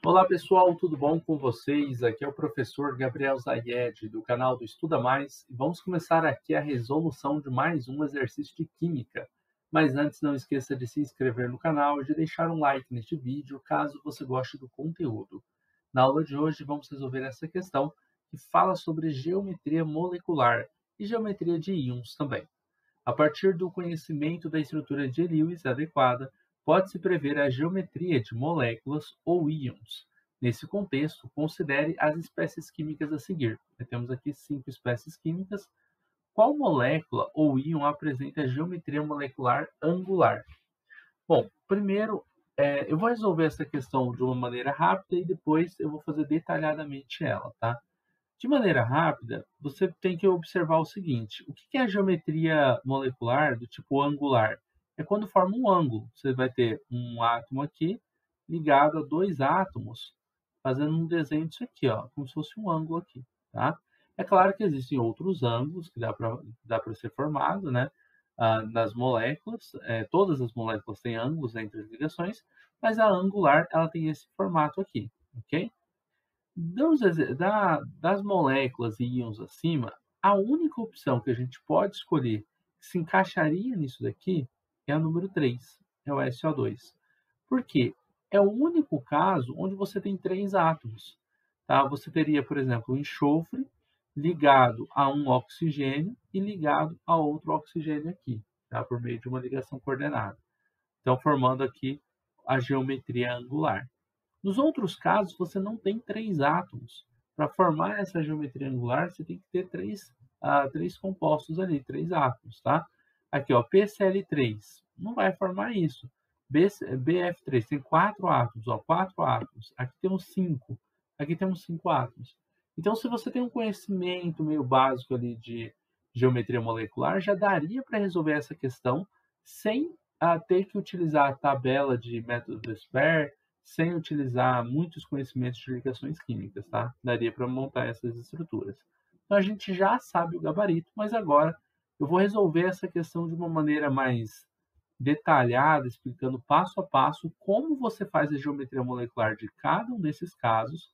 Olá pessoal, tudo bom com vocês? Aqui é o professor Gabriel Zayed, do canal do Estuda Mais, e vamos começar aqui a resolução de mais um exercício de Química. Mas antes, não esqueça de se inscrever no canal e de deixar um like neste vídeo, caso você goste do conteúdo. Na aula de hoje, vamos resolver essa questão, que fala sobre geometria molecular e geometria de íons também. A partir do conhecimento da estrutura de Lewis adequada, pode-se prever a geometria de moléculas ou íons. Nesse contexto, considere as espécies químicas a seguir. Temos aqui 5 espécies químicas. Qual molécula ou íon apresenta geometria molecular angular? Bom, primeiro, eu vou resolver essa questão de uma maneira rápida e depois eu vou fazer detalhadamente ela, tá? De maneira rápida, você tem que observar o seguinte: o que é a geometria molecular do tipo angular? É quando forma um ângulo. Você vai ter um átomo aqui ligado a dois átomos, fazendo um desenho disso aqui, ó, como se fosse um ângulo aqui, tá? É claro que existem outros ângulos que dá para ser formado, né? Nas moléculas, todas as moléculas têm ângulos entre as ligações, mas a angular ela tem esse formato aqui, ok? Das moléculas e íons acima, a única opção que a gente pode escolher que se encaixaria nisso daqui é a número 3, é o SO2. Por quê? É o único caso onde você tem três átomos. Tá? Você teria, por exemplo, o enxofre ligado a um oxigênio e ligado a outro oxigênio aqui, tá? Por meio de uma ligação coordenada. Então, formando aqui a geometria angular. Nos outros casos, você não tem três átomos. Para formar essa geometria angular, você tem que ter três compostos ali, três átomos, tá? Aqui, ó, PCl3, não vai formar isso. BF3 tem quatro átomos, ó, quatro átomos. Aqui temos cinco, aqui temos cinco átomos. Então, se você tem um conhecimento meio básico ali de geometria molecular, já daria para resolver essa questão sem ter que utilizar a tabela de método Vesper, sem utilizar muitos conhecimentos de ligações químicas, tá? Daria para montar essas estruturas. Então a gente já sabe o gabarito, mas agora eu vou resolver essa questão de uma maneira mais detalhada, explicando passo a passo como você faz a geometria molecular de cada um desses casos.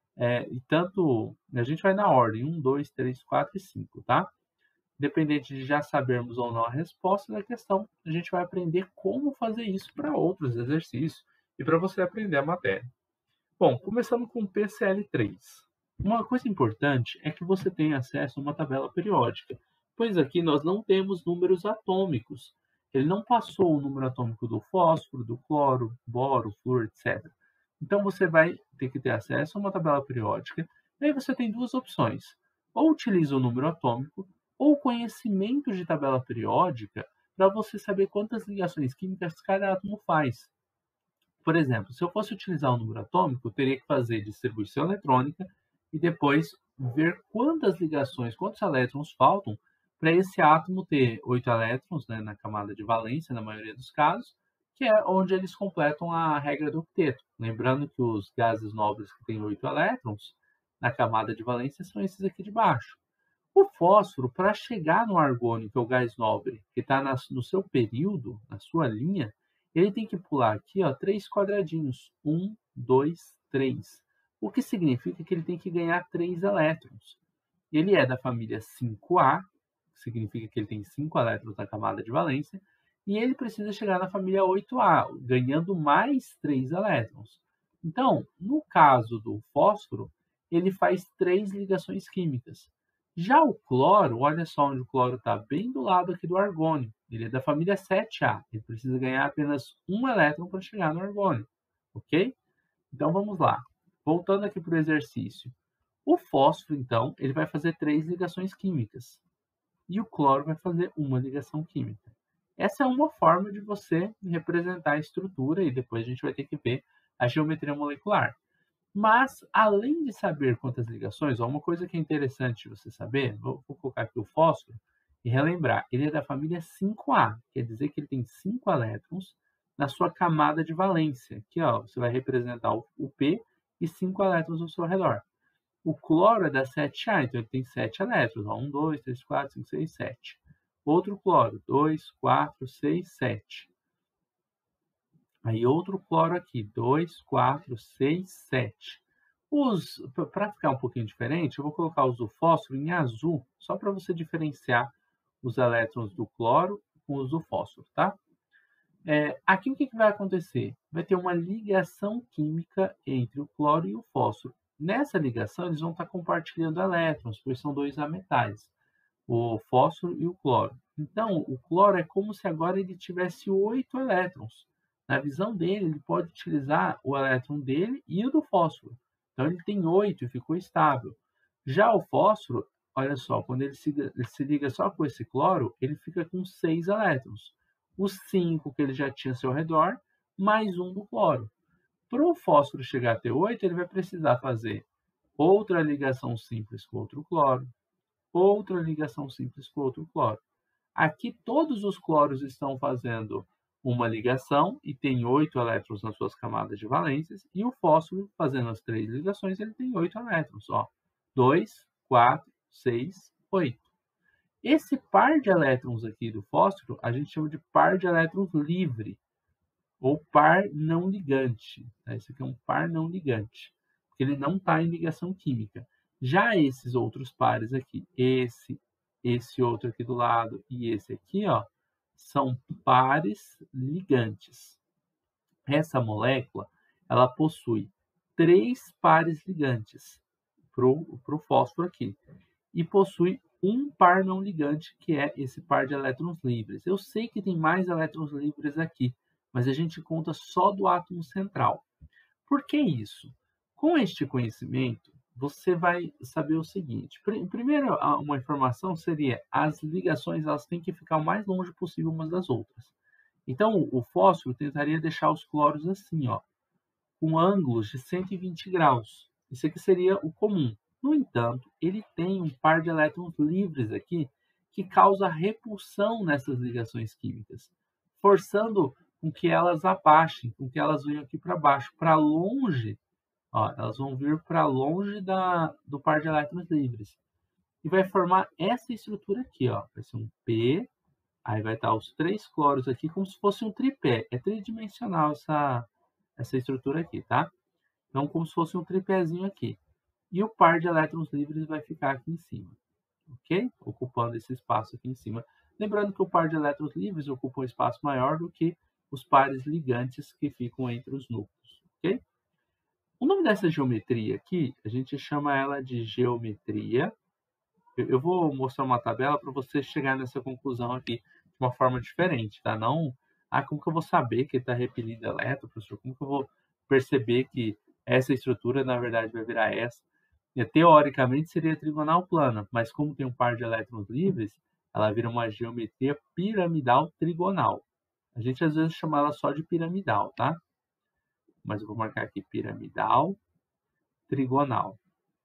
E tanto a gente vai na ordem, 1, 2, 3, 4 e 5, tá? Independente de já sabermos ou não a resposta da questão, a gente vai aprender como fazer isso para outros exercícios e para você aprender a matéria. Bom, começando com o PCl3. Uma coisa importante é que você tenha acesso a uma tabela periódica, pois aqui nós não temos números atômicos. Ele não passou o número atômico do fósforo, do cloro, boro, flúor, etc. Então você vai ter que ter acesso a uma tabela periódica, e aí você tem duas opções. Ou utiliza o número atômico, ou conhecimento de tabela periódica, para você saber quantas ligações químicas cada átomo faz. Por exemplo, se eu fosse utilizar o número atômico, eu teria que fazer distribuição eletrônica e depois ver quantas ligações, quantos elétrons faltam para esse átomo ter 8 elétrons, né, na camada de valência, na maioria dos casos, que é onde eles completam a regra do octeto. Lembrando que os gases nobres que têm 8 elétrons na camada de valência são esses aqui de baixo. O fósforo, para chegar no argônio, que é o gás nobre, que está no seu período, na sua linha, ele tem que pular aqui, ó, três quadradinhos. Um, dois, três. O que significa que ele tem que ganhar 3 elétrons. Ele é da família 5A, que significa que ele tem 5 elétrons na camada de valência, e ele precisa chegar na família 8A, ganhando mais 3 elétrons. Então, no caso do fósforo, ele faz 3 ligações químicas. Já o cloro, olha só onde o cloro está, bem do lado aqui do argônio. Ele é da família 7A. Ele precisa ganhar apenas um elétron para chegar no argônio. Ok? Então vamos lá. Voltando aqui para o exercício. O fósforo, então, ele vai fazer 3 ligações químicas. E o cloro vai fazer uma ligação química. Essa é uma forma de você representar a estrutura e depois a gente vai ter que ver a geometria molecular. Mas, além de saber quantas ligações, ó, uma coisa que é interessante você saber, vou colocar aqui o fósforo e relembrar, ele é da família 5A, quer dizer que ele tem 5 elétrons na sua camada de valência. Aqui, ó, você vai representar o P e 5 elétrons ao seu redor. O cloro é da 7A, então ele tem 7 elétrons. Ó, 1, 2, 3, 4, 5, 6, 7. Outro cloro, 2, 4, 6, 7. Aí outro cloro aqui, 2, 4, 6, 7. Para ficar um pouquinho diferente, eu vou colocar os do fósforo em azul, só para você diferenciar os elétrons do cloro com os do fósforo, tá? Aqui o que vai acontecer? Vai ter uma ligação química entre o cloro e o fósforo. Nessa ligação, eles vão estar compartilhando elétrons, pois são dois ametais, o fósforo e o cloro. Então, o cloro é como se agora ele tivesse 8 elétrons. Na visão dele, ele pode utilizar o elétron dele e o do fósforo. Então, ele tem 8 e ficou estável. Já o fósforo, olha só, quando ele se liga só com esse cloro, ele fica com 6 elétrons. Os 5 que ele já tinha ao seu redor, mais um do cloro. Para o fósforo chegar a ter 8, ele vai precisar fazer outra ligação simples com outro cloro, outra ligação simples com outro cloro. Aqui todos os cloros estão fazendo uma ligação e tem 8 elétrons nas suas camadas de valências, e o fósforo, fazendo as 3 ligações, ele tem 8 elétrons. Ó. 2, 4, 6, 8. Esse par de elétrons aqui do fósforo, a gente chama de par de elétrons livre, ou par não ligante. Esse aqui é um par não ligante, porque ele não está em ligação química. Já esses outros pares aqui, esse outro aqui do lado e esse aqui, ó, são pares ligantes. Essa molécula, ela possui 3 pares ligantes para o fósforo aqui, e possui um par não ligante, que é esse par de elétrons livres. Eu sei que tem mais elétrons livres aqui, mas a gente conta só do átomo central. Por que isso? Com este conhecimento, você vai saber o seguinte. Primeiro, uma informação seria: as ligações elas têm que ficar o mais longe possível umas das outras. Então, o fósforo tentaria deixar os cloros assim, ó, com ângulos de 120 graus. Isso aqui seria o comum. No entanto, ele tem um par de elétrons livres aqui que causa repulsão nessas ligações químicas, forçando com que elas abaixem, com que elas venham aqui para baixo, para longe. Ó, elas vão vir para longe do par de elétrons livres. E vai formar essa estrutura aqui. Ó. Vai ser um P, aí vai estar os 3 cloros aqui como se fosse um tripé. É tridimensional essa estrutura aqui, tá? Então, como se fosse um tripézinho aqui. E o par de elétrons livres vai ficar aqui em cima, ok? Ocupando esse espaço aqui em cima. Lembrando que o par de elétrons livres ocupa um espaço maior do que os pares ligantes que ficam entre os núcleos, ok? O nome dessa geometria aqui, a gente chama ela de geometria. Eu vou mostrar uma tabela para você chegar nessa conclusão aqui de uma forma diferente, tá? Não, como que eu vou saber que está repelindo elétron, professor? Como que eu vou perceber que essa estrutura, na verdade, vai virar essa? Teoricamente, seria trigonal plana, mas como tem um par de elétrons livres, ela vira uma geometria piramidal trigonal. A gente, às vezes, chama ela só de piramidal, tá? Mas eu vou marcar aqui piramidal trigonal.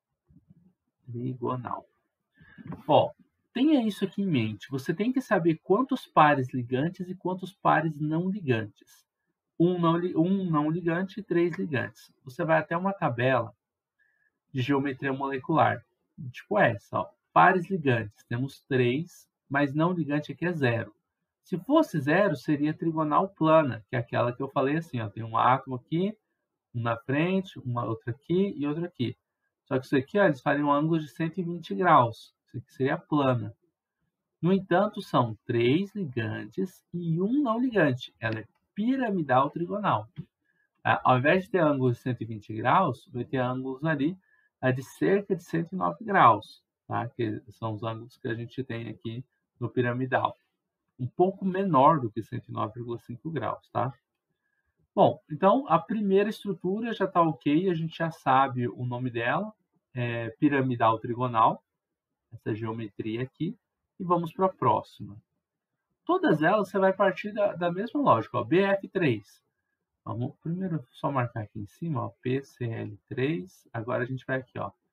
Trigonal. Ó, tenha isso aqui em mente. Você tem que saber quantos pares ligantes e quantos pares não ligantes. Um não ligante e 3 ligantes. Você vai até uma tabela de geometria molecular, tipo essa. Ó. Pares ligantes, temos 3, mas não ligante aqui é 0. Se fosse 0, seria trigonal plana, que é aquela que eu falei assim. Ó, tem um átomo aqui, um na frente, uma outra aqui e outra aqui. Só que isso aqui, ó, eles fariam ângulos de 120 graus. Isso aqui seria plana. No entanto, são 3 ligantes e um não ligante. Ela é piramidal trigonal. Ao invés de ter ângulos de 120 graus, vai ter ângulos ali de cerca de 109 graus. Tá? Que são os ângulos que a gente tem aqui no piramidal. Um pouco menor do que 109,5 graus. Tá? Bom, então a primeira estrutura já está ok, a gente já sabe o nome dela, é piramidal trigonal, essa geometria aqui, e vamos para a próxima. Todas elas você vai partir da mesma lógica, ó, BF3. Vamos primeiro só marcar aqui em cima, ó, PCl3, agora a gente vai aqui, ó.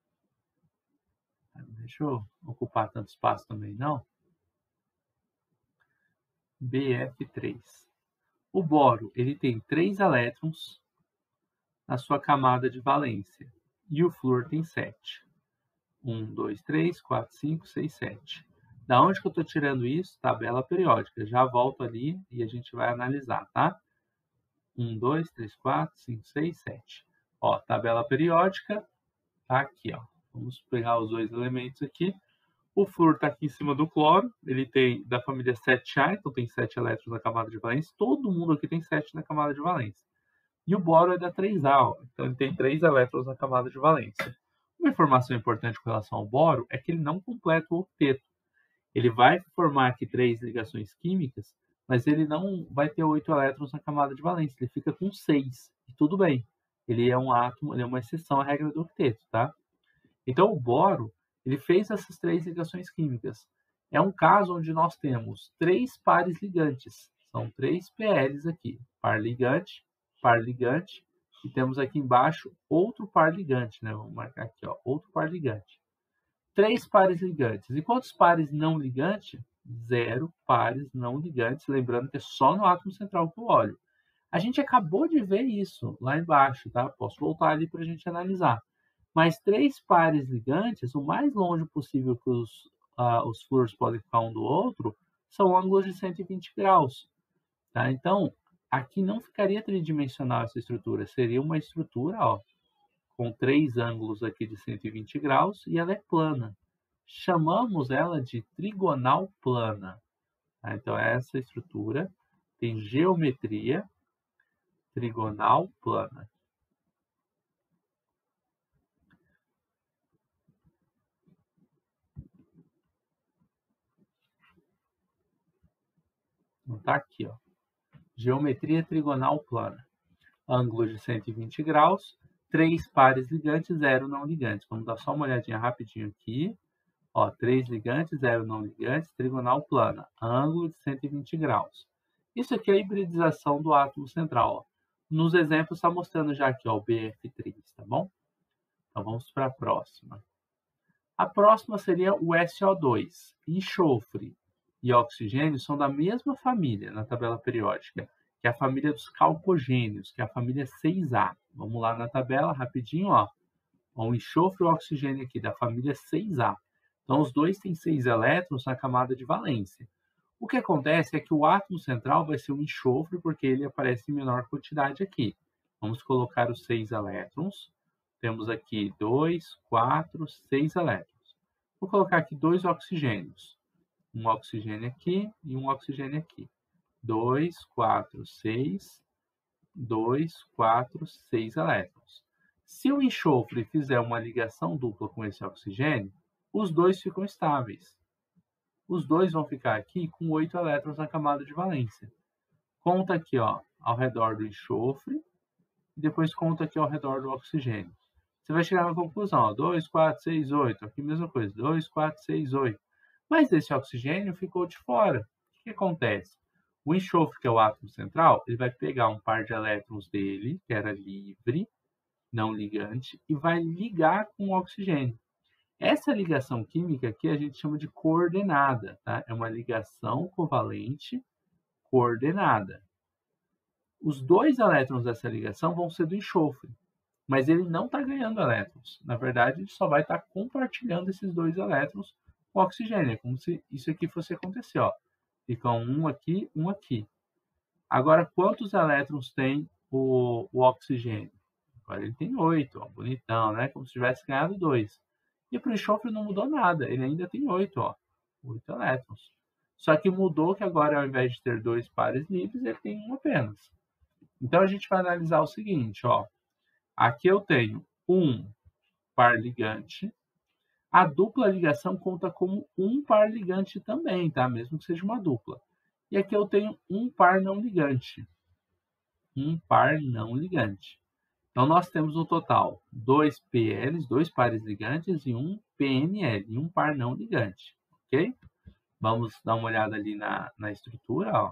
Deixa eu ocupar tanto espaço também, não. BF3. O boro, ele tem 3 elétrons na sua camada de valência. E o flúor tem 7. 1, 2, 3, 4, 5, 6, 7. Da onde que eu estou tirando isso? Tabela periódica. Já volto ali e a gente vai analisar, tá? 1, 2, 3, 4, 5, 6, 7. Ó, tabela periódica tá aqui, ó. Vamos pegar os dois elementos aqui. O flúor está aqui em cima do cloro, ele tem da família 7A, então tem 7 elétrons na camada de valência. Todo mundo aqui tem 7 na camada de valência. E o boro é da 3A, ó, então ele tem 3 elétrons na camada de valência. Uma informação importante com relação ao boro é que ele não completa o octeto. Ele vai formar aqui 3 ligações químicas, mas ele não vai ter 8 elétrons na camada de valência, ele fica com 6. E tudo bem, ele é um átomo, ele é uma exceção à regra do octeto, tá? Então o boro, ele fez essas 3 ligações químicas. É um caso onde nós temos 3 pares ligantes, são 3 PLs aqui, par ligante, e temos aqui embaixo outro par ligante, né? Vamos marcar aqui, ó, outro par ligante. 3 pares ligantes. E quantos pares não ligantes? 0 pares não ligantes. Lembrando que é só no átomo central que eu olho. A gente acabou de ver isso lá embaixo, tá? Posso voltar ali para a gente analisar. Mas 3 pares ligantes, o mais longe possível que os flúores podem ficar um do outro, são ângulos de 120 graus. Tá? Então, aqui não ficaria tridimensional essa estrutura. Seria uma estrutura, ó, com 3 ângulos aqui de 120 graus e ela é plana. Chamamos ela de trigonal plana. Tá? Então, essa estrutura tem geometria trigonal plana. Então, tá aqui, ó. Geometria trigonal plana. Ângulo de 120 graus, 3 pares ligantes, 0 não ligantes. Vamos dar só uma olhadinha rapidinho aqui. Ó, 3 ligantes, 0 não ligantes, trigonal plana, ângulo de 120 graus. Isso aqui é a hibridização do átomo central. Ó. Nos exemplos está mostrando já aqui ó, o BF3, tá bom? Então vamos para a próxima. A próxima seria o SO2. Enxofre e oxigênio são da mesma família na tabela periódica, que é a família dos calcogênios, que é a família 6A. Vamos lá na tabela rapidinho, ó. O enxofre e o oxigênio aqui da família 6A. Então, os dois têm 6 elétrons na camada de valência. O que acontece é que o átomo central vai ser o enxofre, porque ele aparece em menor quantidade aqui. Vamos colocar os 6 elétrons. Temos aqui 2, 4, 6 elétrons. Vou colocar aqui 2 oxigênios. Um oxigênio aqui e um oxigênio aqui. 2, 4, 6. 2, 4, 6 elétrons. Se o enxofre fizer uma ligação dupla com esse oxigênio, os dois ficam estáveis. Os dois vão ficar aqui com 8 elétrons na camada de valência. Conta aqui ó, ao redor do enxofre e depois conta aqui ao redor do oxigênio. Você vai chegar na conclusão, ó, 2, 4, 6, 8. Aqui a mesma coisa, 2, 4, 6, 8. Mas esse oxigênio ficou de fora. O que acontece? O enxofre, que é o átomo central, ele vai pegar um par de elétrons dele, que era livre, não ligante, e vai ligar com o oxigênio. Essa ligação química aqui a gente chama de coordenada, tá? É uma ligação covalente coordenada. Os 2 elétrons dessa ligação vão ser do enxofre, mas ele não está ganhando elétrons. Na verdade, ele só vai estar compartilhando esses 2 elétrons com o oxigênio. É como se isso aqui fosse acontecer, ó. Fica um aqui, um aqui. Agora, quantos elétrons tem o oxigênio? Agora ele tem 8, ó, bonitão, né? Como se tivesse ganhado 2. E para o enxofre não mudou nada, ele ainda tem 8, ó, 8 elétrons. Só que mudou que agora, ao invés de ter 2 pares livres, ele tem um apenas. Então, a gente vai analisar o seguinte, ó. Aqui eu tenho um par ligante. A dupla ligação conta como um par ligante também, tá? Mesmo que seja uma dupla. E aqui eu tenho um par não ligante. Um par não ligante. Então, nós temos no total 2 PLs, 2 pares ligantes e um PNL, e um par não ligante, ok? Vamos dar uma olhada ali na estrutura, ó.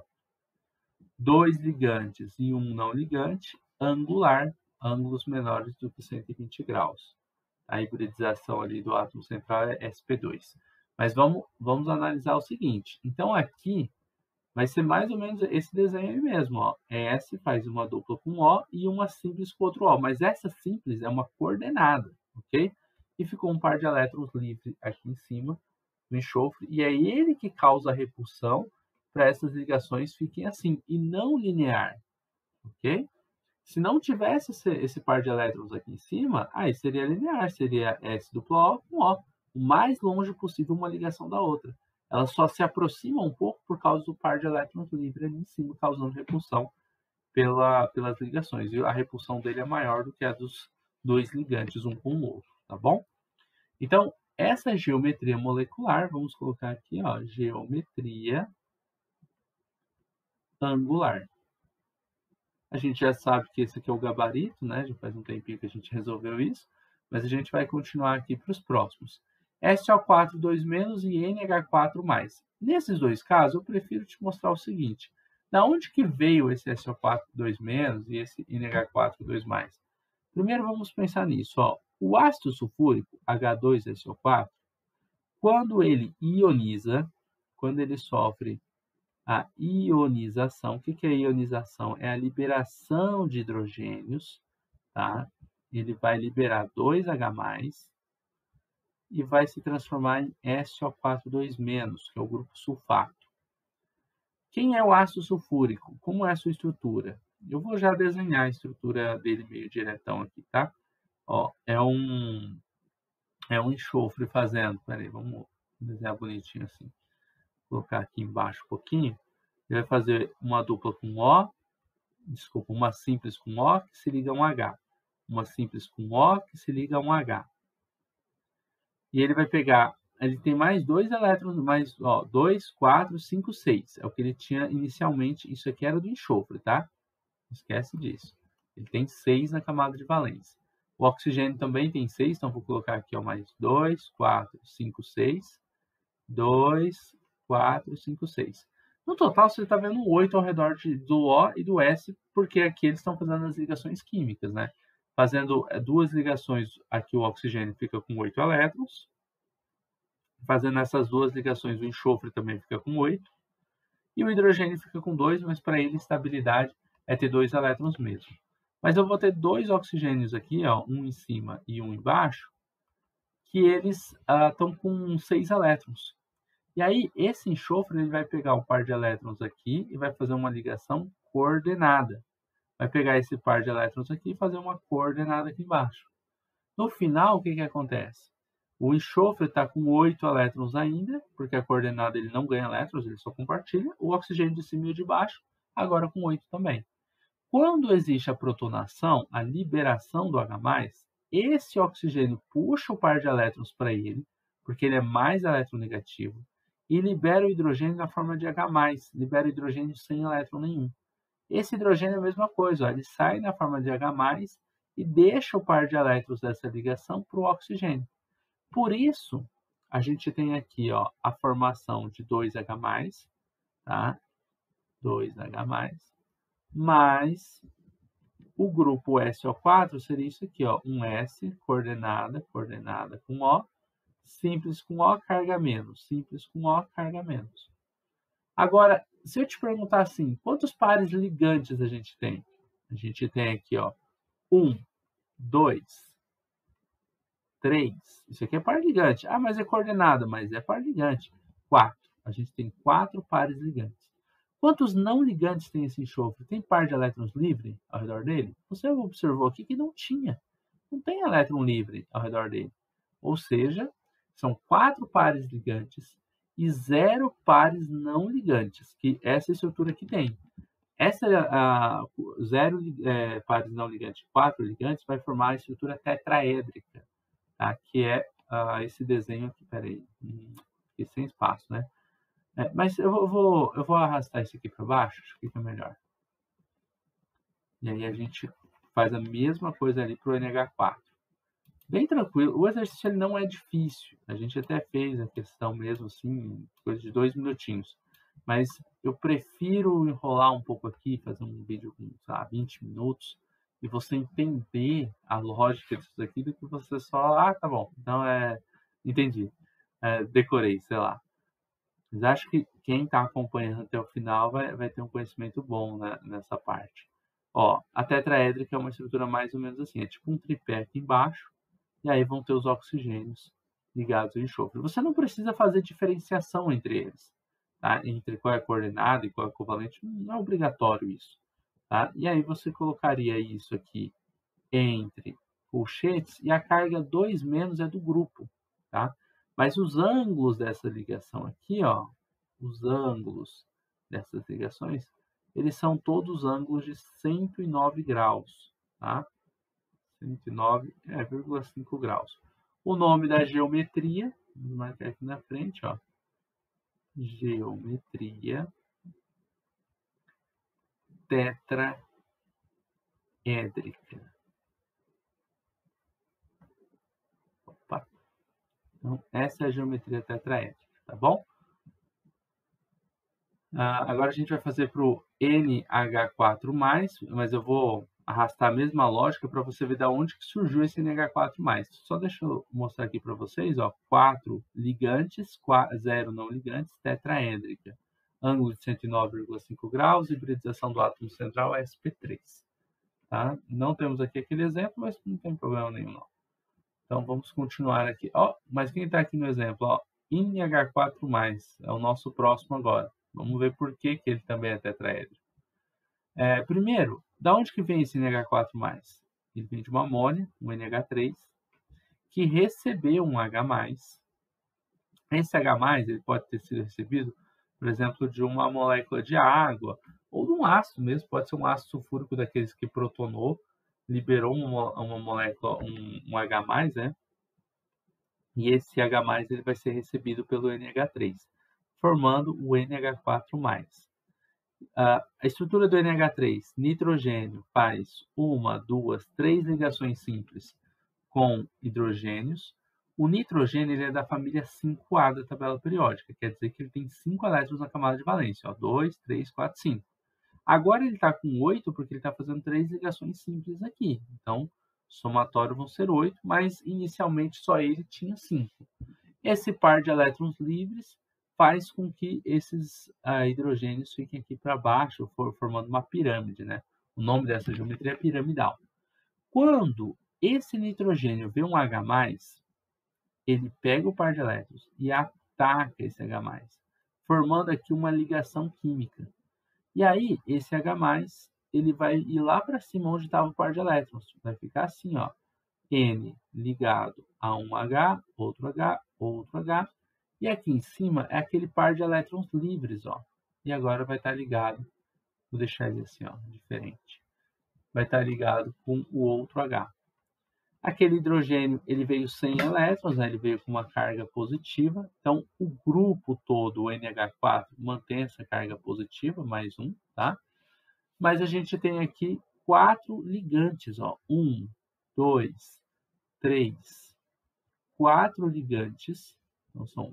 2 ligantes e um não ligante, angular, ângulos menores do que 120 graus. A hibridização ali do átomo central é sp2. Mas vamos analisar o seguinte. Então, aqui vai ser mais ou menos esse desenho aí mesmo, ó. S faz uma dupla com O e uma simples com outro O. Mas essa simples é uma coordenada, ok? E ficou um par de elétrons livres aqui em cima do enxofre. E é ele que causa a repulsão para essas ligações fiquem assim, e não linear, ok? Se não tivesse esse par de elétrons aqui em cima, aí seria linear, seria S duplo O com O, o mais longe possível uma ligação da outra. Elas só se aproximam um pouco por causa do par de elétrons livre ali em cima, causando repulsão pelas ligações. E a repulsão dele é maior do que a dos dois ligantes, um com o outro, tá bom? Então, essa geometria molecular, vamos colocar aqui, ó, geometria angular. A gente já sabe que esse aqui é o gabarito, né? Já faz um tempinho que a gente resolveu isso, mas a gente vai continuar aqui para os próximos. SO4 2- e NH4+. Nesses dois casos, eu prefiro te mostrar o seguinte. Da onde que veio esse SO4 2- e esse NH4 2+? Primeiro vamos pensar nisso. Ó. O ácido sulfúrico, H2SO4, quando ele ioniza, quando ele sofre a ionização, o que é ionização? É a liberação de hidrogênios, tá? Ele vai liberar 2H+, e vai se transformar em SO4 2-, que é o grupo sulfato. Quem é o ácido sulfúrico? Como é a sua estrutura? Eu vou já desenhar a estrutura dele meio diretão aqui, tá? Ó, é um enxofre fazendo. Peraí, vamos desenhar bonitinho assim. Vou colocar aqui embaixo um pouquinho. Ele vai fazer uma dupla com O, desculpa, uma simples com O que se liga a um H. Uma simples com O que se liga a um H. E ele vai pegar, ele tem mais 2 elétrons, mais, ó, 2, 4, 5, 6. É o que ele tinha inicialmente, isso aqui era do enxofre, tá? Não esquece disso. Ele tem 6 na camada de valência. O oxigênio também tem 6, então vou colocar aqui ó, mais 2, 4, 5, 6. 2, 4, 5, 6. No total, você está vendo 8 ao redor do O e do S, porque aqui eles estão fazendo as ligações químicas, né? Fazendo duas ligações, aqui o oxigênio fica com 8 elétrons. Fazendo essas duas ligações, o enxofre também fica com 8. E o hidrogênio fica com 2, mas para ele estabilidade é ter 2 elétrons mesmo. Mas eu vou ter 2 oxigênios aqui, ó, um em cima e um embaixo, que eles estão com 6 elétrons. E aí, esse enxofre ele vai pegar um par de elétrons aqui e vai fazer uma ligação coordenada. Vai pegar esse par de elétrons aqui e fazer uma coordenada aqui embaixo. No final, o que acontece? O enxofre está com 8 elétrons ainda, porque a coordenada ele não ganha elétrons, ele só compartilha. O oxigênio de cima e o de baixo, agora com 8 também. Quando existe a protonação, a liberação do H+, esse oxigênio puxa o par de elétrons para ele, porque ele é mais eletronegativo, e libera o hidrogênio na forma de H+, libera o hidrogênio sem elétron nenhum. Esse hidrogênio é a mesma coisa, ó, ele sai na forma de H+, e deixa o par de elétrons dessa ligação para o oxigênio. Por isso, a gente tem aqui ó, a formação de 2H+, tá? 2H+, mais o grupo SO4 seria isso aqui, ó, um S, coordenada com O, simples com O, carga menos, simples com O, carga menos. Agora, se eu te perguntar assim, quantos pares ligantes a gente tem? A gente tem aqui, ó, 1, 2, 3. Isso aqui é par ligante. Ah, mas é coordenada, mas é par ligante. 4. A gente tem 4 pares ligantes. Quantos não ligantes tem esse enxofre? Tem par de elétrons livre ao redor dele? Você observou aqui que não tinha. Não tem elétron livre ao redor dele. Ou seja, são 4 pares ligantes e 0 pares não ligantes, que essa estrutura aqui tem. Essa 0 pares não ligantes, 4 ligantes, vai formar a estrutura tetraédrica, tá? Que é esse desenho aqui, peraí, aqui sem espaço, né? Mas eu vou arrastar isso aqui para baixo, acho que fica melhor. E aí a gente faz a mesma coisa ali para o NH4. Bem tranquilo, o exercício ele não é difícil, a gente até fez a questão mesmo assim, coisa de 2 minutinhos. Mas eu prefiro enrolar um pouco aqui, fazer um vídeo com, sei lá, 20 minutos, e você entender a lógica disso daqui, do que você só, tá bom, então entendi, decorei, sei lá. Mas acho que quem está acompanhando até o final vai ter um conhecimento bom, né, nessa parte. Ó, a tetraédrica é uma estrutura mais ou menos assim, é tipo um tripé aqui embaixo, e aí vão ter os oxigênios ligados ao enxofre. Você não precisa fazer diferenciação entre eles, tá? Entre qual é a coordenada e qual é a covalente, não é obrigatório isso. tá? E aí você colocaria isso aqui entre colchetes e a carga 2 menos é do grupo, tá? Mas os ângulos dessa ligação aqui, ó, os ângulos dessas ligações, eles são todos ângulos de 109 graus, tá? 109,5 graus. O nome da geometria, vou marcar aqui na frente, ó, geometria tetraédrica. Opa. Então, essa é a geometria tetraédrica, tá bom? Agora a gente vai fazer para o NH4+, mas eu vou arrastar a mesma lógica para você ver de onde que surgiu esse NH4+. Só deixa eu mostrar aqui para vocês, ó, 4 ligantes, 0 não ligantes, tetraédrica. Ângulo de 109,5 graus, hibridização do átomo central sp3. Tá? Não temos aqui aquele exemplo, mas não tem problema nenhum, não. Então, vamos continuar aqui. Ó, mas quem está aqui no exemplo? Ó, NH4+, é o nosso próximo agora. Vamos ver por que ele também é tetraédrico. Primeiro, da onde que vem esse NH4+? Ele vem de uma amônia, um NH3, que recebeu um H+. Esse H+, ele pode ter sido recebido, por exemplo, de uma molécula de água, ou de um ácido mesmo, pode ser um ácido sulfúrico daqueles que protonou, liberou uma molécula, um H+, né? E esse H+, ele vai ser recebido pelo NH3, formando o NH4+. A estrutura do NH3, nitrogênio, faz 1, 2, 3 ligações simples com hidrogênios. O nitrogênio ele é da família 5A da tabela periódica, quer dizer que ele tem 5 elétrons na camada de valência, 2, 3, 4, 5. Agora ele está com 8 porque ele está fazendo 3 ligações simples aqui. Então, somatório vão ser 8, mas inicialmente só ele tinha 5. Esse par de elétrons livres faz com que esses hidrogênios fiquem aqui para baixo, formando uma pirâmide, né? O nome dessa geometria é piramidal. Quando esse nitrogênio vê um H+, ele pega o par de elétrons e ataca esse H+, formando aqui uma ligação química. E aí, esse H+, ele vai ir lá para cima onde estava o par de elétrons. Vai ficar assim, ó. N ligado a um H, outro H, outro H. E aqui em cima é aquele par de elétrons livres, ó. E agora vai estar ligado, vou deixar ele assim, ó, diferente. Vai estar ligado com o outro H. Aquele hidrogênio, ele veio sem elétrons, né? Ele veio com uma carga positiva. Então, o grupo todo, o NH4, mantém essa carga positiva, mais um, tá? Mas a gente tem aqui 4 ligantes, ó. 1, 2, 3, 4 ligantes. Então, são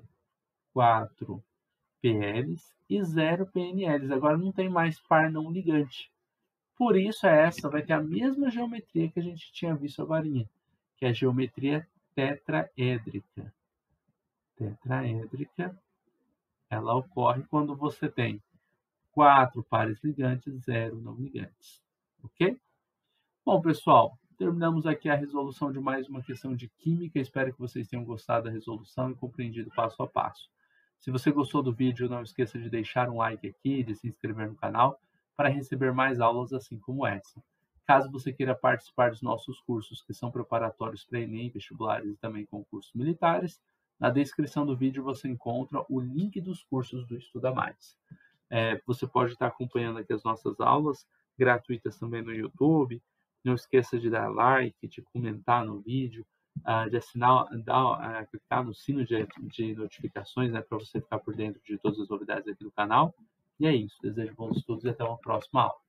4 PLs e 0 PNLs. Agora não tem mais par não ligante. Por isso, essa vai ter a mesma geometria que a gente tinha visto agora, que é a geometria tetraédrica. Tetraédrica, ela ocorre quando você tem 4 pares ligantes, 0 não ligantes. Ok? Bom, pessoal, terminamos aqui a resolução de mais uma questão de química. Espero que vocês tenham gostado da resolução e compreendido passo a passo. Se você gostou do vídeo, não esqueça de deixar um like aqui, de se inscrever no canal para receber mais aulas assim como essa. Caso você queira participar dos nossos cursos, que são preparatórios para Enem, vestibulares e também concursos militares, na descrição do vídeo você encontra o link dos cursos do Estuda Mais. Você pode estar acompanhando aqui as nossas aulas gratuitas também no YouTube. Não esqueça de dar like, de comentar no vídeo, de assinar, clicar no sino de notificações, né, para você ficar por dentro de todas as novidades aqui do canal. E é isso. Desejo bons estudos e até uma próxima aula.